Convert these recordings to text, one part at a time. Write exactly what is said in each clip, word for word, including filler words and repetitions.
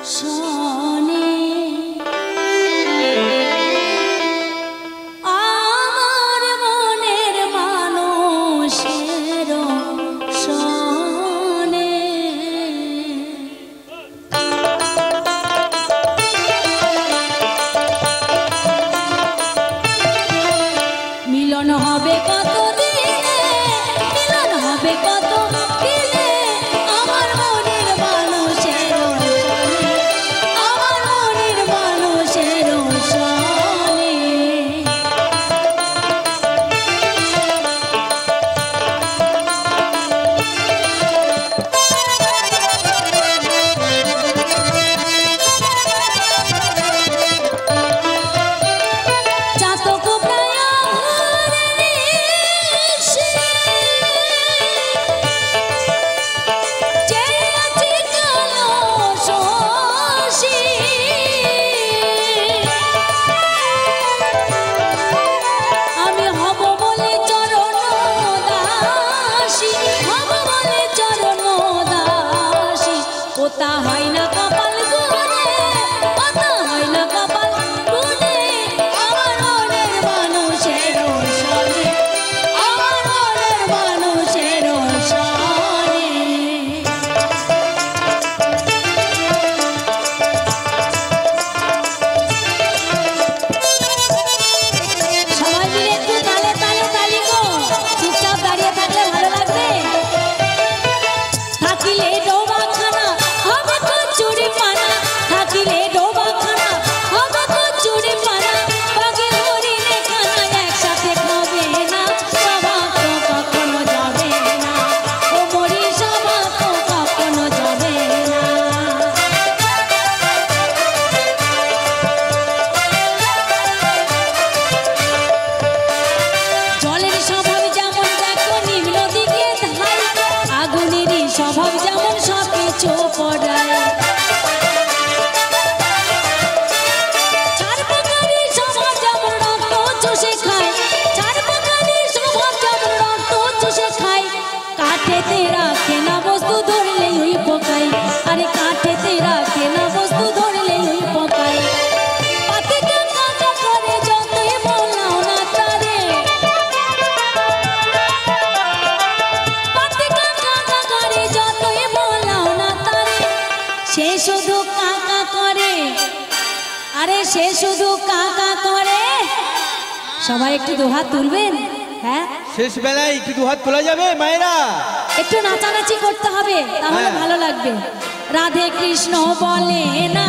সবাই একটু দুহাত তুলবেন। হ্যাঁ, শেষ বেলায় একটু দুহাত তোলা যাবে মায়েরা? একটু নাচানাচি করতে হবে, তাহলে ভালো লাগবে। রাধে কৃষ্ণ বলে না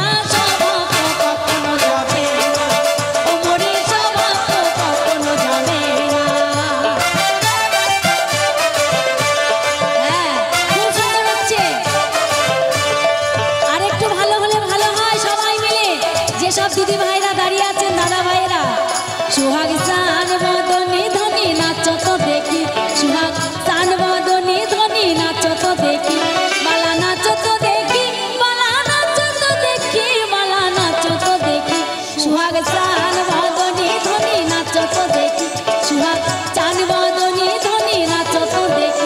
কখনো যাবে, ও মরে সভা কখনো যাবে না। হ্যাঁ, খুব সুন্দর হচ্ছে। আর একটু ভালো হলে ভালো হয়। সবাই মিলে যেসব দিদি ভাইরা দাঁড়িয়ে আছেন, দাদা ভাইরা, সুহাগ সান বদনে ধনী নাচ তো দেখি, সুহাগ সান বদনে ধনী নাচ তো দেখি, বালা নাচ তো দেখি, বালা নাচ তো দেখি, বালা নাচ তো দেখি, সুহাগ সান বদনে ধনী নাচ তো দেখি, সুহাগ চান বদনে ধনী নাচ তো দেখি।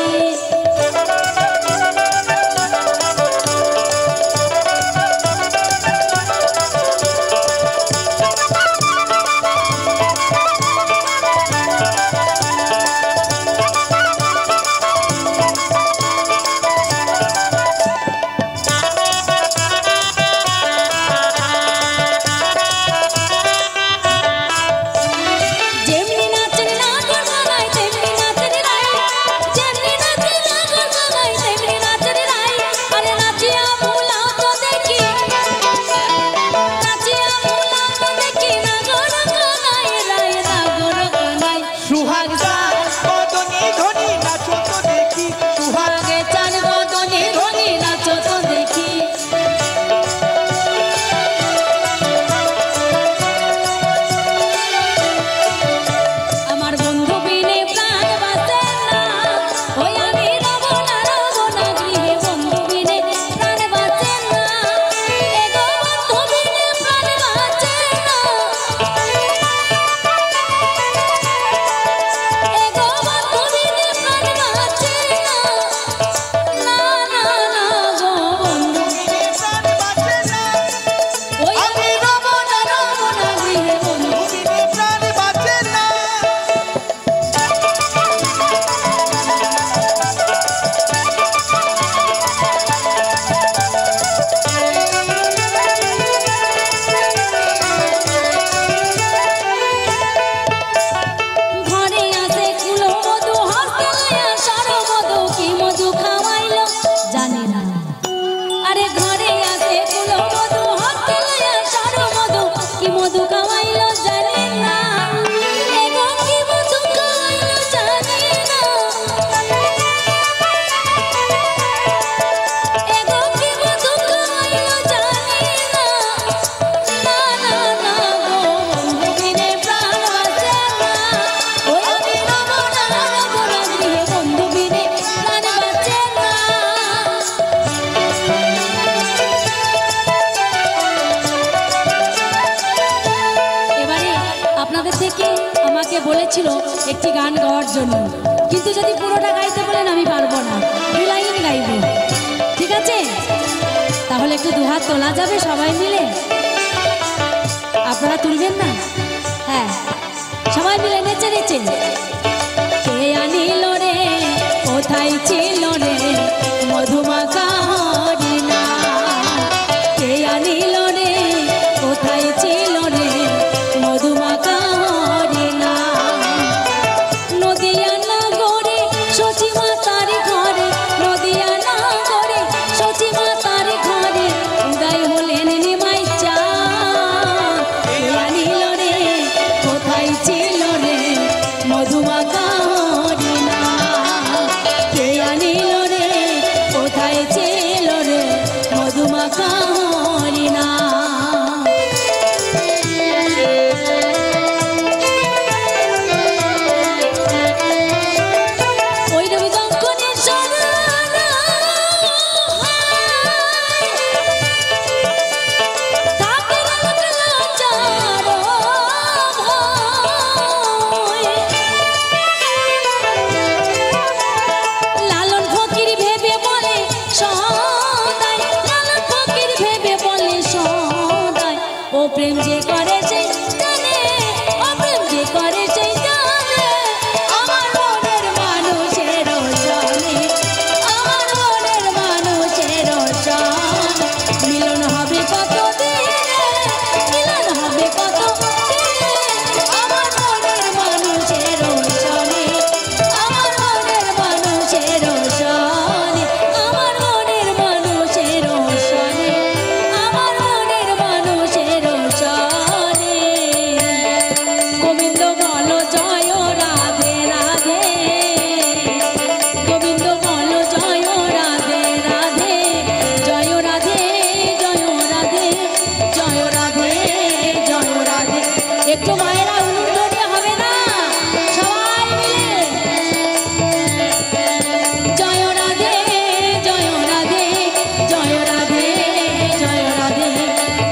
বলেছিল একটি গান গাওয়ার জন্য, কিন্তু যদি পুরোটা গাইতে বলেন আমি পারবো না, দু লাইন গাইব। ঠিক আছে, তাহলে একটু দুহাত তোলা যাবে সবাই মিলে? আপনারা তুলবেন না? হ্যাঁ, সবাই মিলে নেচে নেচে। কে আনিল রে কোথায় ছিল রে মধুমাখা হরিণা, কে আনিল রে কোথায় ছিল রে মধুমাখা হরিণা। নদিয়া নগরে সচি মাতার ঘরে, নদিয়া নগরে সচি মাতার ঘরে উদয় হলেন নিমাই চাঁদ। কে আনিল রে কোথায় ছিল রে মধুমাখা হরিণা, কে আনিল রে কোথায় ছিল রে মধুমাখা হরিণা। ওই রবি যখন সরানা থাকে লাগলা চারো ভয়, লালন ফকির ভেবে বলে সদাই, লালন ফকির ভেবে বলে সদাই, ও প্রেম যে করে সেই জানে, ও প্রেম যে করে সেই জানে, আমার মনের মানুষের জানে, আমার মনের মানুষের জানে। মিলন হবে কত দিনে, মিলন হবে কত দিনে, আমার মনের মানুষের জানে, আমার মনের মানুষের জানে, আমার মনের মানুষের জানে, আমার মনের মানুষের জানে। গোবিন্দ বলো জয় রাধে রাধে, গোবিন্দ বলো জয় রাধে রাধে, জয় রাধে জয় রাধে, জয় রাধে জয় রাধে। একটু মায়েরা উলুর ধরে হবে না, সবাই মিলে জয় রাধে জয় রাধে, জয় রাধে জয় রাধে,